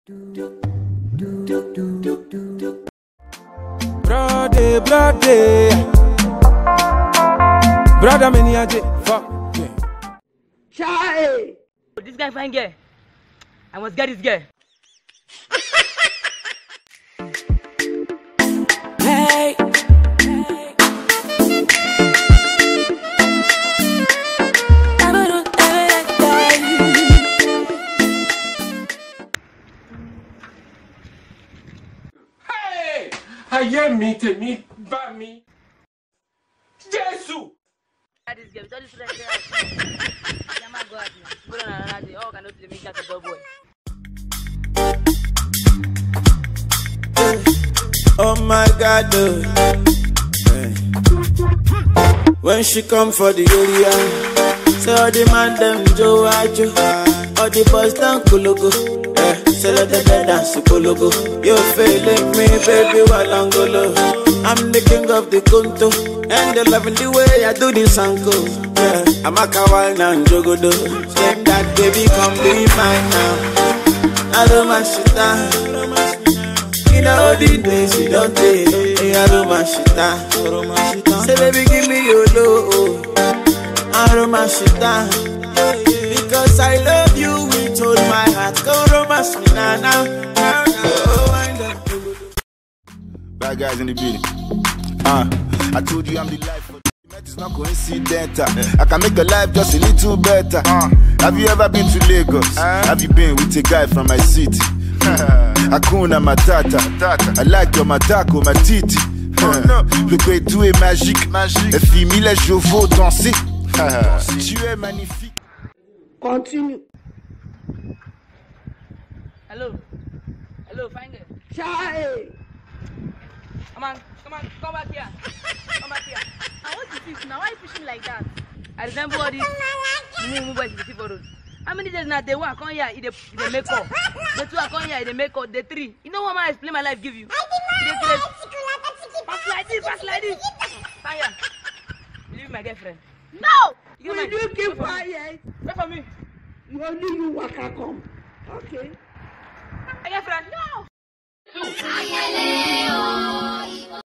Brother, many fuck. Chai! This guy fine girl. I must get this girl. Hey. Hey! Aye mi tèmi bá mi. Jesus! This girl, this right there. Yeah, my God. Put on another day. Oh, cannot let me get a dog boy. Oh my God, hey. When she come for the area, say all the man them Joe Ajo, all the boys down Kologo, say let the dance Kologo. You feeling me, baby, Walangolo. I'm the king of the Kunto, and they loving the way I do this anko. I'm a kawaii and Jogodo. Say that baby, come be mine now. I don't mind shit down. In all the days you don't take, I don't mind shit down. Say baby, give me your love. I don't mind shit down. Because I love you with all my heart. Go romance me now. Bad guys in the building. I told you I'm the life for it's not coincidental. I can make your life just a little better. Have you ever been to Lagos? Have you been with a guy from my city? Hakuna Matata. I like your matako, ma titi. Le Guédou est magique. Et Fimi les chevaux danser. Tu es magnifique. Continue. Hello, fine girl. Chai! Come back here. Come back here. And what is this now? Why are you pushing like that? I resemble all these new boys in the people road. How many days now they work on here? They make up. The two are on here. They make up. The three. You know what man explain my life give you? Pass like this. Pass here. You leave my girlfriend. No! Will you keep quiet? Wait for me. Only you waka come. Okay. My girlfriend. No!